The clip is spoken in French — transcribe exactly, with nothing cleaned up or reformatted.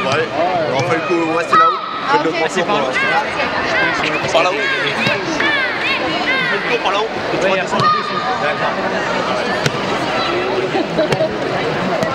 Ouais. On fait le coup, ouais, c'est là-haut. Ah, okay. C'est par là-haut. Par là-haut. Par là-haut. Tu vas descendre dessus. D'accord.